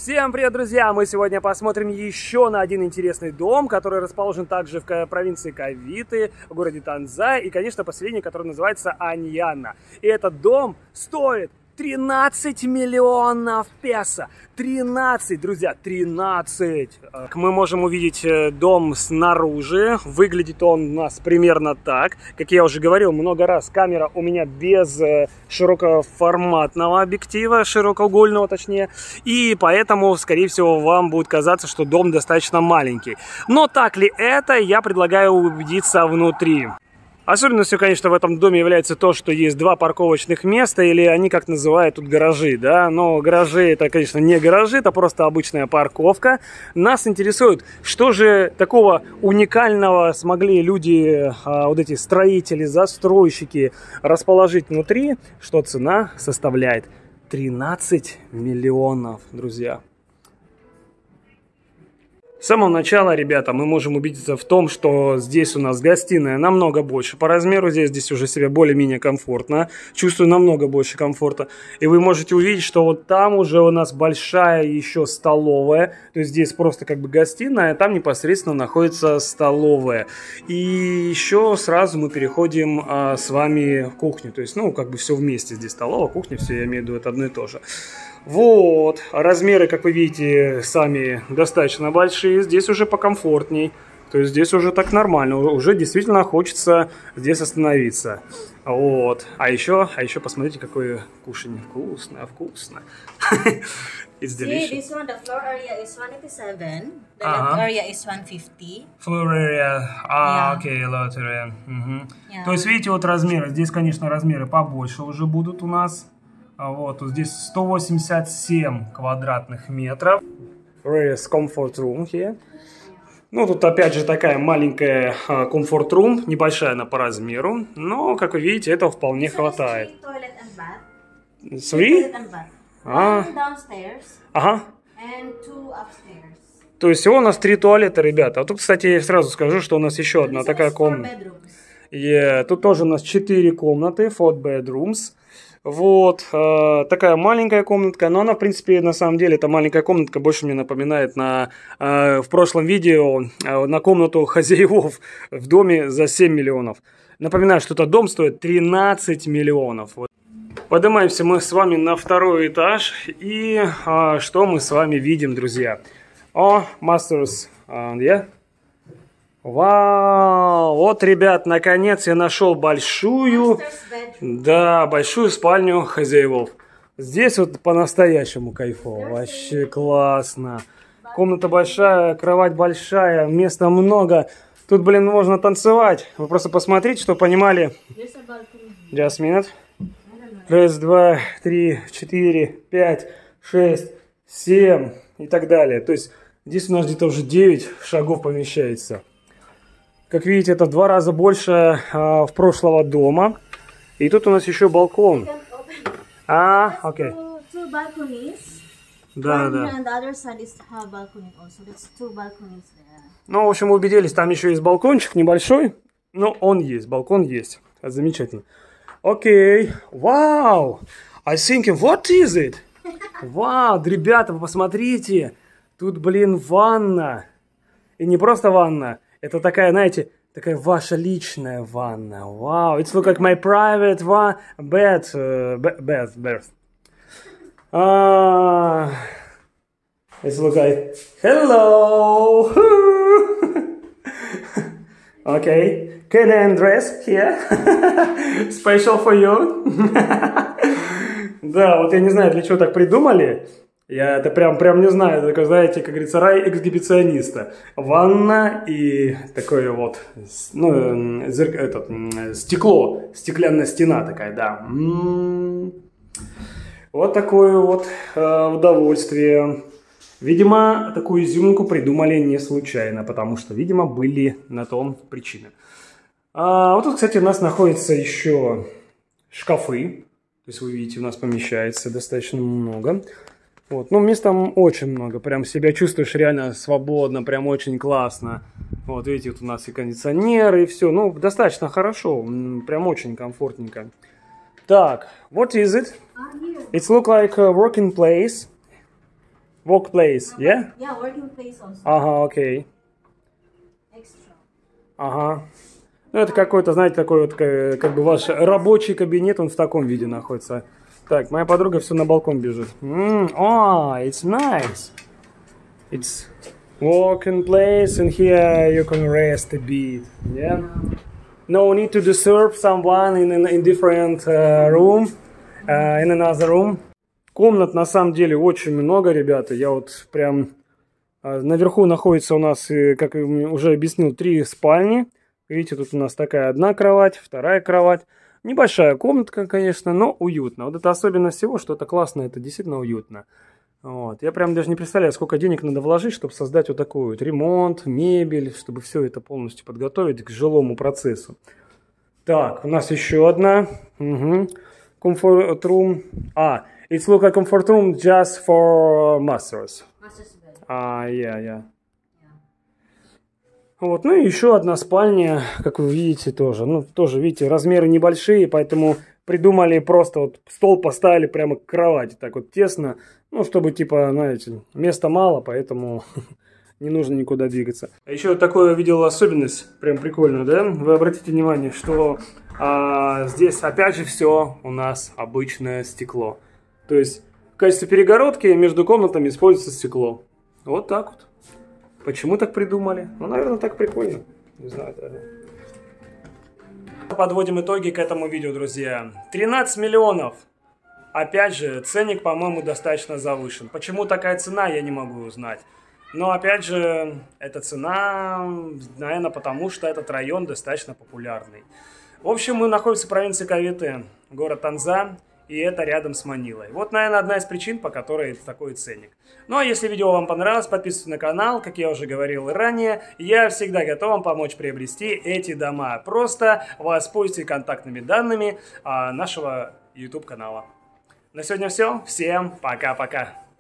Всем привет, друзья! Мы сегодня посмотрим еще на один интересный дом, который расположен также в провинции Кавиты, в городе Танзай, и, конечно, поселение, которое называется Аньяна. И этот дом стоит 13 миллионов песо. 13, друзья, 13. Мы можем увидеть дом снаружи. Выглядит он у нас примерно так. Как я уже говорил много раз, камера у меня без широкоформатного объектива, широкоугольного точнее. И поэтому, скорее всего, вам будет казаться, что дом достаточно маленький. Но так ли это, я предлагаю убедиться внутри. Особенностью, конечно, в этом доме является то, что есть два парковочных места, или они как называют тут гаражи, да, но гаражи это, конечно, не гаражи, это просто обычная парковка. Нас интересует, что же такого уникального смогли люди, вот эти строители, застройщики расположить внутри, что цена составляет 13 миллионов, друзья. С самого начала, ребята, мы можем убедиться в том, что здесь у нас гостиная намного больше по размеру. Здесь уже себя более-менее комфортно. Чувствую намного больше комфорта. И вы можете увидеть, что вот там уже у нас большая еще столовая. То есть здесь просто как бы гостиная, а там непосредственно находится столовая. И еще сразу мы переходим с вами в кухню. То есть, ну, как бы все вместе. Здесь столовая, кухня, все, я имею в виду, это одно и то же. Вот, размеры, как вы видите, сами достаточно большие, здесь уже покомфортней, то есть здесь уже так нормально, уже действительно хочется здесь остановиться. Вот, а еще посмотрите, какое кушанье, вкусно. It's delicious. See, this one, the floor area is 187, the lot area is 150. Floor area, окей, lot area. То есть, видите, вот размеры, здесь, конечно, размеры побольше уже будут у нас. Вот здесь 187 квадратных метров. Various comfort room here. Ну, тут опять же такая маленькая comfort room, небольшая она по размеру, но, как вы видите, этого вполне хватает. Three? Ага. То есть всего у нас 3 туалета, ребята. А тут, кстати, я сразу скажу, что у нас еще одна такая комната. Тут тоже у нас 4 комнаты, 4 bedrooms. Вот, такая маленькая комнатка, но она, в принципе, на самом деле, эта маленькая комнатка больше мне напоминает в прошлом видео на комнату хозяевов в доме за 7 миллионов. Напоминаю, что этот дом стоит 13 миллионов. Вот. Поднимаемся мы с вами на 2-й этаж, и что мы с вами видим, друзья? Masters, yeah? Вау! Вот, ребят, наконец я нашел большую спальню хозяевов. Здесь вот по-настоящему кайфово. Вообще классно. Комната большая, кровать большая, места много. Тут, блин, можно танцевать. Вы просто посмотрите, чтобы понимали. Just a minute. 1, 2, 3, 4, 5, 6, 7 и так далее. То есть здесь у нас где-то уже 9 шагов помещается. Как видите, это в 2 раза больше прошлого дома. И тут у нас еще балкон. Окей. Да. Ну, в общем, мы убедились, там еще есть балкончик небольшой. Но он есть, балкон есть. Это замечательно. Окей. Вау! I think, what is it? Вау, ребята, вы посмотрите. Тут, блин, ванна. И не просто ванна. Это такая, знаете, такая ваша личная ванна. Вау, it's look like my private bed. It's look like, hello. Okay, can I undress here? Special for you. Да, вот я не знаю, для чего так придумали. Я это прям не знаю, такой, знаете, как говорится, рай эксгибициониста. Ванна и такое вот, ну, стекло, стеклянная стена такая, да. Вот такое вот удовольствие. Видимо, такую изюминку придумали не случайно, потому что, видимо, были на том причины. Вот тут, кстати, у нас находятся еще шкафы. То есть, вы видите, у нас помещается достаточно много. Вот. Ну, мест там очень много, прям себя чувствуешь реально свободно, прям очень классно. Вот, видите, вот у нас и кондиционер, и все, ну, достаточно хорошо, прям очень комфортненько. Так, what is it? It's look like a working place. Workplace, yeah? Yeah, working place also. Ага, окей. Extra. Ага. Ну, это какой-то, знаете, такой вот, как бы ваш рабочий кабинет, он в таком виде находится. Так, моя подруга все на балкон бежит. It's nice. It's working place, and here you can rest a bit. Yeah. No need to disturb someone in different room, in another room. Комнат на самом деле очень много, ребята. Я вот прям... Наверху находится у нас, как я уже объяснил, 3 спальни. Видите, тут у нас такая одна кровать, вторая кровать. Небольшая комнатка, конечно, но уютно. Вот это особенность всего, что это классно, это действительно уютно. Вот. Я прям даже не представляю, сколько денег надо вложить, чтобы создать вот такой вот ремонт, мебель, чтобы все это полностью подготовить к жилому процессу. Так, у нас еще одна. Comfort room. It's look like comfort room just for masters. Master's bed. Yeah. Вот, ну и еще одна спальня, как вы видите, тоже. Ну, тоже, видите, размеры небольшие, поэтому придумали просто вот стол поставили прямо к кровати, так вот тесно. Ну, чтобы, типа, знаете, места мало, поэтому не нужно никуда двигаться. А еще такое видел особенность, прям прикольную, да? Вы обратите внимание, что здесь опять же все у нас обычное стекло. То есть в качестве перегородки между комнатами используется стекло. Вот так вот. Почему так придумали? Ну, наверное, так прикольно. Не знаю даже. Подводим итоги к этому видео, друзья. 13 миллионов. Опять же, ценник, по-моему, достаточно завышен. Почему такая цена, я не могу узнать. Но, опять же, эта цена, наверное, потому что этот район достаточно популярный. В общем, мы находимся в провинции Кавите, город Танза. И это рядом с Манилой. Вот, наверное, одна из причин, по которой такой ценник. Ну, а если видео вам понравилось, подписывайтесь на канал. Как я уже говорил ранее, я всегда готов вам помочь приобрести эти дома. Просто воспользуйтесь контактными данными нашего YouTube канала. На сегодня все. Всем пока-пока.